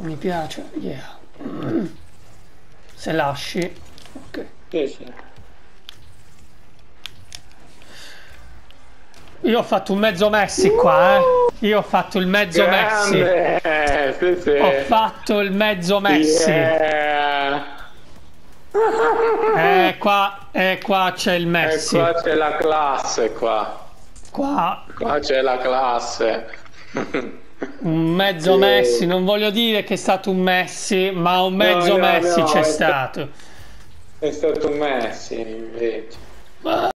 Mi piace, yeah. Se lasci, ok. Sì, sì. Io ho fatto un mezzo Messi qua, Io ho fatto il mezzo Messi. Grande! Sì, Ho sì. fatto il mezzo Messi. Yeah! Qua c'è il E Messi. qua c'è la classe, qua. Qua Qua c'è la classe. un mezzo Messi, Sì. non voglio dire che è stato un Messi, ma un No, mezzo no, Messi no, c'è stato. è stato Messi invece.